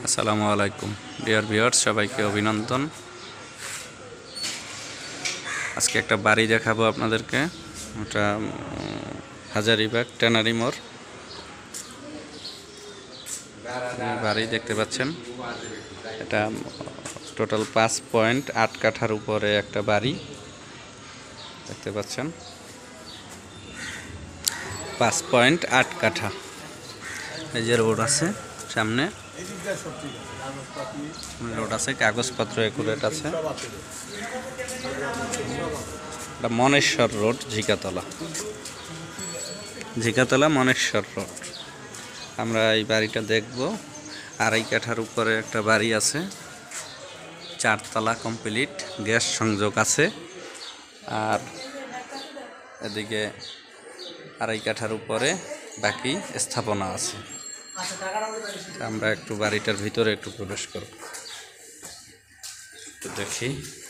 আসসালামু আলাইকুম dear viewers, সবাইকে অভিনন্দন। আজকে একটা বাড়ি দেখাবো আপনাদেরকে। ওটা হাজারীবাগ ট্যানারি মোড় বাড়ি দেখতে পাচ্ছেন। এটা টোটাল 5.8 কাঠার উপরে একটা বাড়ি দেখতে পাচ্ছেন। 5.8 কাঠা। এই যে রোড আছে সামনে, রোড আছে, কাগজপত্র একুরেট আছে। এটা মনেশ্বর রোড, ঝিকাতলা মনেশ্বর রোড। আমরা এই বাড়িটা দেখব। 2.5 কাঠার উপরে একটা বাড়ি আছে, 4 তলা কমপ্লিট, গ্যাস সংযোগ আছে। আর এদিকে 2.5 কাঠার উপরে বাকি স্থাপনা আছে। আমরা একটু বাড়িটার ভিতরে একটু প্রবেশ করব, একটু দেখি।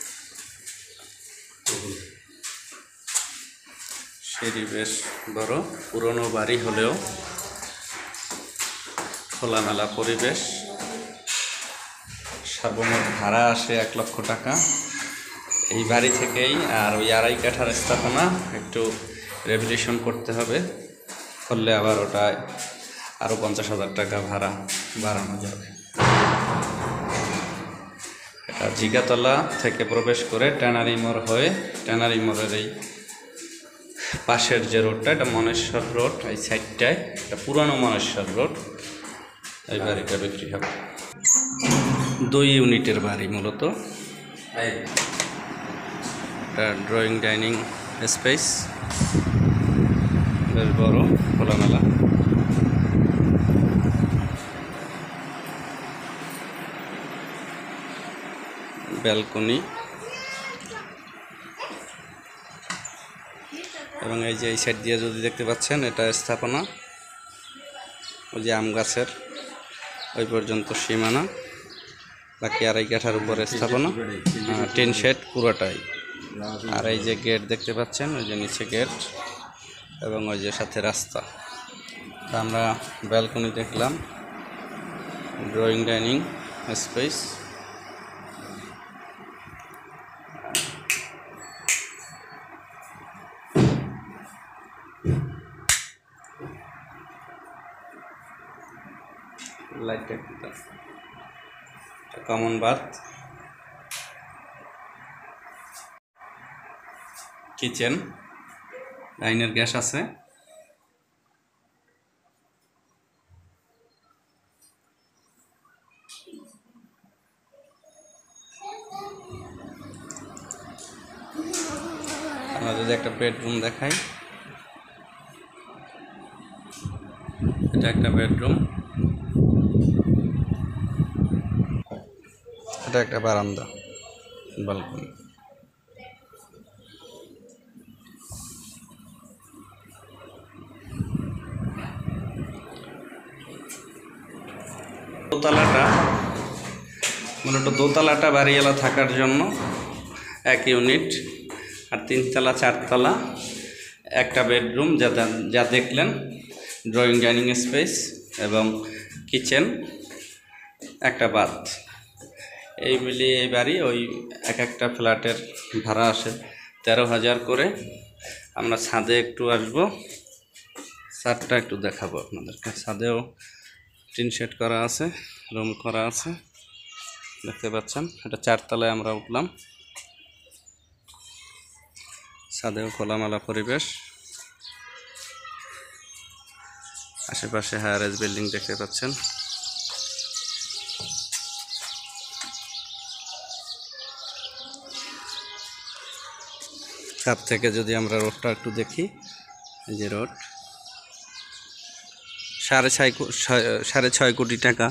সিঁড়ি বেশ বড়, পুরনো বাড়ি হলেও খোলামেলা পরিবেশ। সর্বমোট ভাড়া আসে 1 লক্ষ টাকা এই বাড়ি থেকেই। আর ওই 2.5 কাঠার স্থাপনা একটু রেভলিউশন করতে হবে, করলে আবার ওটায় আরও 50,000 টাকা ভাড়া বাড়ানো যাবে। এটা ঝিকাতলা থেকে প্রবেশ করে ট্যানারি মোড় হয়ে, ট্যানারি মোড়ের এই পাশের যে রোডটা, এটা মনেশ্বর রোড। এই সাইডটায় এটা পুরানো মনেশ্বর রোড। এই বাড়িটা বিক্রি হবে। 2 ইউনিটের বাড়ি মূলত। এটা ড্রয়িং ডাইনিং স্পেস, বেশ বড়, খোলামেলা। ব্যালকনি এবং এই যে এই সাইড দিয়ে যদি দেখতে পাচ্ছেন, এটা স্থাপনা। ওই যে আম গাছের ওই পর্যন্ত সীমানা, বাকি 2.5 কাঠার উপরে স্থাপনা, টিন শেড পুরোটাই। আর এই যে গেট দেখতে পাচ্ছেন, ওই যে নিচে গেট এবং ওই যে সাথে রাস্তা। তা আমরা ব্যালকনি দেখলাম, ড্রয়িং ডাইনিং স্পেস। লাইটটা কমন বাথ, কিচেন, লাইনের গ্যাস আছে। আমরা যদি একটা বেডরুম দেখাই, এটা একটা বেডরুম, এটা একটা বারান্দা, বালকনি। দোতলাটা বাড়িওয়ালা থাকার জন্য 1 ইউনিট, আর 3 তলা 4 তলা একটা বেডরুম, যা দেখলেন, ড্রয়িং ডাইনিং স্পেস এবং কিচেন, একটা বাথ। এই মিলিয়ে এই বাড়ি, ওই একটা ফ্ল্যাটের ভাড়া আসে 13,000 করে। আমরা ছাদে একটু আসবো, ছাদটা একটু দেখাবো আপনাদেরকে। ছাদেও টিন শেড করা আছে, রুম করা আছে, দেখতে পাচ্ছেন। এটা 4 তলায় আমরা উঠলাম। ছাদেও খোলামেলা পরিবেশ, আশেপাশে হাই রাইজ বিল্ডিং দেখতে পাচ্ছেন। ছাদ থেকে যদি আমরা রোডটা একটু দেখি, এই যে রোড, 6.5 কোটি টাকা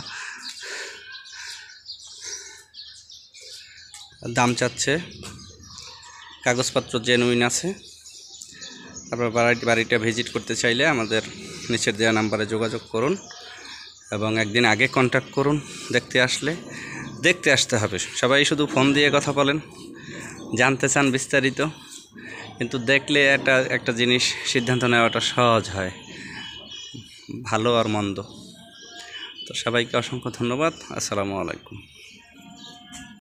দাম চাচ্ছে। কাগজপত্র জেনুইন আছে। আপনার বাড়িটা ভিজিট করতে চাইলে আমাদের নিচের দেওয়া নাম্বারে যোগাযোগ করুন এবং একদিন আগে কন্ট্যাক্ট করুন। দেখতে আসতে হবে। সবাই শুধু ফোন দিয়ে কথা বলেন, জানতে চান বিস্তারিত, কিন্তু দেখলে একটা জিনিস সিদ্ধান্ত নেওয়াটা সহজ হয়, ভালো আর মন্দ। তো সবাইকে অসংখ্য ধন্যবাদ। আসসালামু আলাইকুম।